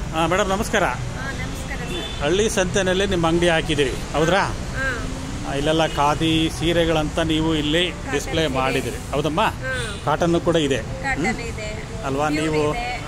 Madam ನಮಸ್ಕಾರ. ನಮಸ್ಕಾರ sir. ಹಳ್ಳಿ ಸಂತೆನಲ್ಲಿ ನಿಮ್ಮ ಅಂಗಡಿ ಹಾಕಿದಿರಿ ಹೌದ್ರಾ? ಇಲ್ಲೆಲ್ಲ ಖಾದಿ ಸೀರೆಗಳಂತ ನೀವು ಇಲ್ಲಿ ಡಿಸ್ಪ್ಲೇ ಮಾಡಿದಿರಿ ಹೌದಮ್ಮ? ಕಾಟನ್ ಕೂಡ ಇದೆ ಅಲ್ವಾ? ನೀವು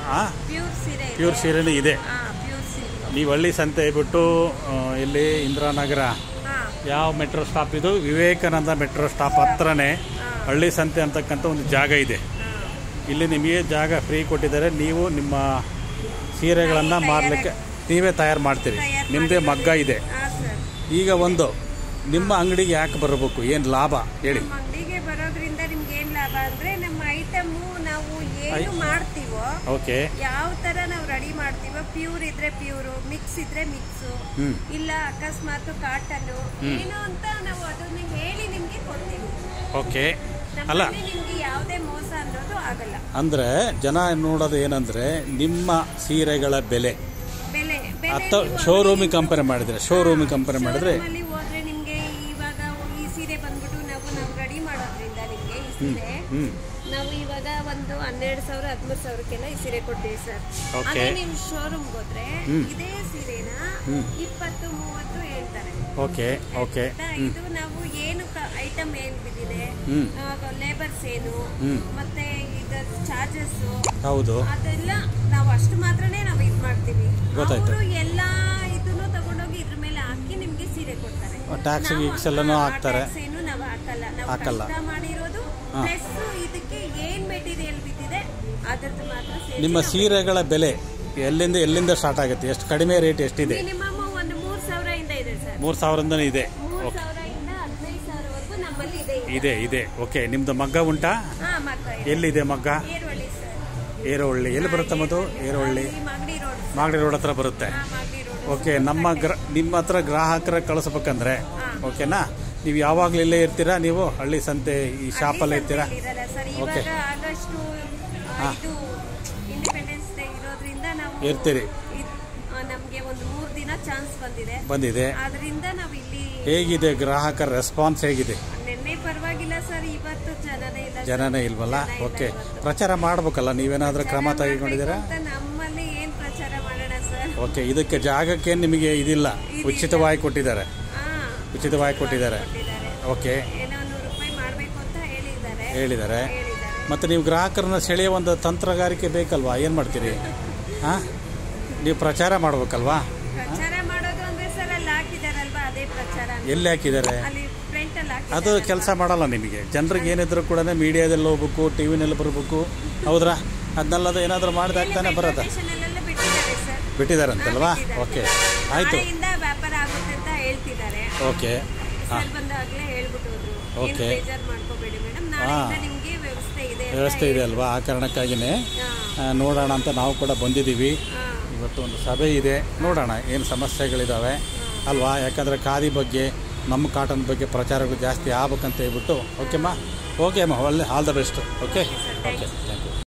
ಪ್ಯೂರ್ ಸೀರೆನೂ ಇದೆ. ನೀವು ಹಳ್ಳಿ ಸಂತೆ ಬಿಟ್ಟು ಇಲ್ಲಿ ಇಂದಿರಾನಗರ ಯಾವ ಮೆಟ್ರೋ ಸ್ಟಾಪ್ ಇದು? ವಿವೇಕಾನಂದ ಮೆಟ್ರೋ ಸ್ಟಾಪ್ ಹತ್ರನೇ ಹಳ್ಳಿ ಸಂತೆ ಅಂತಕ್ಕಂಥ ಒಂದು ಜಾಗ ಇದೆ. ಇಲ್ಲಿ ನಿಮಗೆ ಜಾಗ ಫ್ರೀ ಕೊಟ್ಟಿದ್ದಾರೆ. ನೀವು ನಿಮ್ಮ ಸೀರೆಗಳನ್ನು ಮಾರಲಿಕ್ಕೆ ನೀವೇ ತಯಾರು ಮಾಡ್ತೀರಿ. ನಿಮ್ಮದೇ ಮಗ್ಗ ಇದೆ. ಈಗ ಒಂದು ನಿಮ್ಮ ಅಂಗಡಿಗೆ ಯಾಕೆ ಬರಬೇಕು? ಏನು ಲಾಭ ಹೇಳಿ? ನಮ್ಮ ಅಂಗಡಿಗೆ ಬರೋದ್ರಿಂದ ನಿಮ್ಗೆ ಏನು ಲಾಭ ಅಂದರೆ ನಮ್ಮ ಐಟಮು ನಾವು ಏನು ಮಾಡ್ತೀವೋ ಓಕೆ ಯಾವ ಥರ ನಾವು ರೆಡಿ ಮಾಡ್ತೀವೋ ಪ್ಯೂರ್ ಇದ್ರೆ ಪ್ಯೂರು, ಮಿಕ್ಸ್ ಇದ್ರೆ ಮಿಕ್ಸು, ಇಲ್ಲ ಅಕಸ್ಮಾತ್ ಕಾಟನ್ನು ಏನು ಅಂತ ನಾವು ಅದನ್ನ ಹೇಳಿ ನಿಮಗೆ ಕೊಡ್ತೀವಿ. ಓಕೆ ಅಲ್ಲ ನಿಮ್ಗೆ ಯಾವುದೇ ಮೋಸ ಅನ್ನೋದು ಆಗಲ್ಲ. ಅಂದರೆ ಜನ ನೋಡೋದು ಏನಂದರೆ ನಿಮ್ಮ ಸೀರೆಗಳ ಬೆಲೆ ಅಥವಾ ಶೋರೂಮಿಗೆ ಕಂಪೇರ್ ಮಾಡಿದರೆ ಹೋದ್ರೆ ನಿಮ್ಗೆ ಇವಾಗ ಈ ಸೀರೆ ಬಂದ್ಬಿಟ್ಟು ನಾವು ರೆಡಿ ಮಾಡೋದ್ರಿಂದ ನಿಮ್ಗೆ ಈ ಸೀರೆ ನಾವು ಇವಾಗ ಒಂದು 12,000 13,000ಕ್ಕೆಲ್ಲ ಈ ಸೀರೆ ಕೊಡ್ತೀವಿ ಸರ್. ಅದೇ ನೀವು ಶೋರೂಮ್ಗೆ ಹೋದ್ರೆ ಇದೇ ಸೀರೆನ 20-30 ಹೇಳ್ತಾರೆ. ಓಕೆ ಓಕೆ ಇದು ನಾವು ಏನು ಐಟಮ್ ಏನ್ ಬಿದ್ದಿದೆ, ಲೇಬರ್ಸ್ ಏನು, ಮತ್ತೆ ಇದರ ಚಾರ್ಜಸ್ ಹೌದು ಅದೆಲ್ಲ ನಾವು ಅಷ್ಟು ಮಾತ್ರನೇ ನಾವು ಇದು ಮಾಡ್ತೀವಿ. ಅವರು ಎಲ್ಲಾ ಇದನ್ನು ತಗೊಂಡೋಗಿ ಇದ್ರ ಮೇಲೆ ಹಾಕಿ ನಿಮ್ಗೆ ಸೀರೆ ಕೊಡ್ತಾರೆ. ಟ್ಯಾಕ್ಸ್ ಗೀಕ್ಸ್ ಎಲ್ಲಾನು ಹಾಕ್ತಾರೆ. ಏನು ನಾವು ಹಾಕಲ್ಲ. ನಾವು ಮಾಡಿರೋದು ಪ್ಲಸ್ ಇದಕ್ಕೆ ಏನ್ ಮೆಟೀರಿಯಲ್ ಬಿದ್ದಿದೆ ಅದರದ್ದು ಮಾತ್ರ. ನಿಮ್ಮ ಸೀರೆಗಳ ಬೆಲೆ ಎಲ್ಲಿಂದ ಸ್ಟಾರ್ಟ್ ಆಗುತ್ತೆ? ಎಷ್ಟು ಕಡಿಮೆ ರೇಟ್ ಎಷ್ಟಿದೆ? ಮಿನಿಮಮ್ ಒಂದು 3,000 ಇಂದ ಇದೆ ಸರ್. 3,000 ಇದೆ. 3,000 ಇಂದ 15,000ವರೆಗೂ ನಮ್ಮಲ್ಲಿ ಇದೆ. ಓಕೆ, ನಿಮ್ದು ಮಗ್ಗ ಉಂಟಾ? ಎಲ್ಲಿದೆ ಮಗ್ಗ? ಏರೋಹಳ್ಳಿ. ಎಲ್ಲಿ ಬರುತ್ತೆ ಮದು? ಏರೋಹಳ್ಳಿ ಮಾಗಡಿ ರೋಡ್ ಹತ್ರ ಬರುತ್ತೆ. ಓಕೆ, ನಿಮ್ಮ ಹತ್ರ ಗ್ರಾಹಕರ ಕಳಿಸ್ಬೇಕಂದ್ರೆ ಓಕೆನಾ? ನೀವು ಯಾವಾಗಲೂ ಇಲ್ಲೇ ಇರ್ತೀರಾ? ನೀವು ಹಳ್ಳಿ ಸಂತೆ ಈ ಶಾಪಲ್ಲೇ ಇರ್ತೀರಾ? ಓಕೆ, ಇರ್ತೀರಿ. ನಮಗೆ ಒಂದು 3 ದಿನ ಚಾನ್ಸ್ ಬಂದಿದೆ. ಅದರಿಂದ ನಾವು ಇಲ್ಲಿ. ಹೇಗಿದೆ ಗ್ರಾಹಕರ ರೆಸ್ಪಾನ್ಸ್ ಹೇಗಿದೆ? ನಿನ್ನೆ ಪರವಾಗಿಲ್ಲ ಸರ್, ಇವತ್ತು ಜನನೇ ಇಲ್ವಲ್ಲ? ಓಕೆ, ಪ್ರಚಾರ ಮಾಡ್ಬೇಕಲ್ಲ, ನೀವೇನಾದ್ರೂ ಕ್ರಮ ತೆಗೆದುಕೊಂಡಿದ್ದೀರಾ? ನಮ್ಮಲ್ಲಿ ಏನ್ ಪ್ರಚಾರ ಮಾಡೋಣ ಸರ್? ಓಕೆ, ಇದಕ್ಕೆ ಜಾಗಕ್ಕೆ ನಿಮಗೆ ಇದಿಲ್ಲ, ಉಚಿತವಾಗಿ ಕೊಟ್ಟಿದ್ದಾರೆ. ಓಕೆ, ಏನೋ 100 ರೂಪಾಯಿ ಮಾಡಬೇಕು ಅಂತ ಹೇಳಿದ್ದಾರೆ. ಮತ್ತೆ ನೀವು ಗ್ರಾಹಕರನ್ನ ಸೆಳೆಯೋ ಒಂದು ತಂತ್ರಗಾರಿಕೆ ಬೇಕಲ್ವಾ? ಏನು ಮಾಡ್ತೀರಿ? ನೀವು ಪ್ರಚಾರ ಮಾಡ್ಬೇಕಲ್ವಾ? ಪ್ರಚಾರ ಮಾಡೋದು ಅಂದ್ರೆ ಸರ್ ಅಲ್ಲಿ ಹಾಕಿದಾರಲ್ವಾ, ಅದೇ ಪ್ರಚಾರ. ಎಲ್ಲಿ ಹಾಕಿದ್ದಾರೆ? ಅಲ್ಲಿ ಫ್ರಂಟ್ ಅಲ್ಲಿ ಹಾಕಿದ್ದಾರೆ. ಅದು ಕೆಲಸ ಮಾಡಲ್ಲ ನಿಮಗೆ. ಜನರಿಗೆ ಏನಿದ್ರು ಕೂಡ ಮೀಡಿಯಾದಲ್ಲಿ ಹೋಗ್ಬೇಕು, ಟಿವಿನಲ್ಲಿ ಬರಬೇಕು ಹೌದ್ರಾ? ಅದನ್ನೆಲ್ಲದು ಏನಾದರೂ ಮಾಡಿದಾಗ್ತಾನೆ ಬರೋದ? ಬಿಟ್ಟಿದಾರಂತಲ್ವಾ? ಓಕೆ, ಆಯ್ತು. ವ್ಯಾಪಾರ ಆಗುತ್ತೆ ಅಂತ ಹೇಳ್ತಿದ್ದಾರೆ. ಓಕೆ, ಬಂದಾಗಲೇ ಹೇಳ್ಬಿಟ್ಟು ಹೋದ್ರು. ಓಕೆ, ಬೇಜಾರು ಮಾಡ್ಕೋಬೇಡಿ ಮೇಡಮ್, ನಾಳೆಯಿಂದ ನಿಮಗೆ ವ್ಯವಸ್ಥೆ ಇದೆ ಅಲ್ವಾ? ಆ ಕಾರಣಕ್ಕಾಗಿನೇ ನೋಡೋಣ ಅಂತ ನಾವು ಕೂಡ ಬಂದಿದ್ದೀವಿ. ಇವತ್ತು ಒಂದು ಸಭೆ ಇದೆ, ನೋಡೋಣ ಏನು ಸಮಸ್ಯೆಗಳಿದ್ದಾವೆ ಅಲ್ವಾ? ಯಾಕಂದರೆ ಖಾದಿ ಬಗ್ಗೆ, ನಮ್ಮ ಕಾಟನ್ ಬಗ್ಗೆ ಪ್ರಚಾರಗಳು ಜಾಸ್ತಿ ಆಗ್ಬೇಕಂತ ಹೇಳ್ಬಿಟ್ಟು. ಓಕೆಮ್ಮ, ಒಳ್ಳೆ all the best. Okay, thank you.